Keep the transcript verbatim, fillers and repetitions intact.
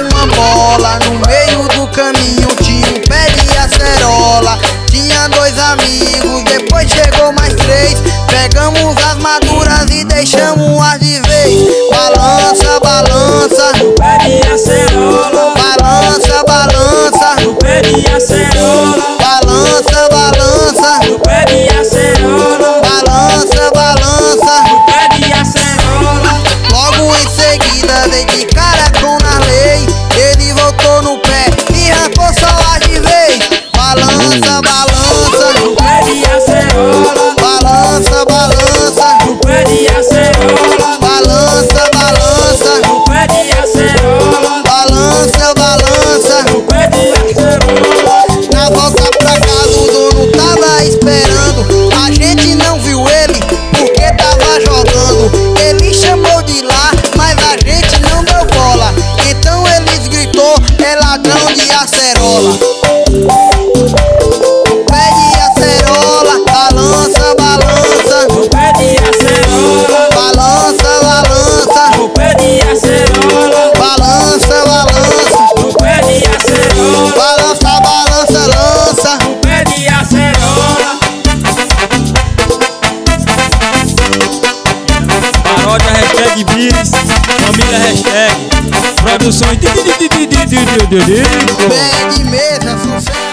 uma bola. No meio do caminho tinha um pé de acerola. Tinha dois amigos, depois chegou mais três. Pegamos as maduras e deixamos as de vez. Balança, balança, no pé de acerola. balança, balança, no pé de acerola. balança, balança, no pé de acerola. balança, balança, no pé de acerola. Logo em seguida dei de cara com Narley. Ele voltou no pé e arrancou só as de vez. Balança, balança, no pé de acerola. balança, balança, no pé de acerola. balança, balança, no pé de acerola. balança, balança. no pé de acerola. Na volta pra casa o dono tava esperando. A gente não viu ele porque tava jogando. Ele chamou de lá, mas a gente não deu bola. Então eles gritou, é ladrão de acerola. Pé de acerola, balança, balança, no pé de acerola. balança, balança, no pé de acerola. balança, balança, no pé de acerola. balança, balança, lança. no pé de acerola. Paródia hashtag Vires, família hashtag produções de Pé de mesa, sucesso.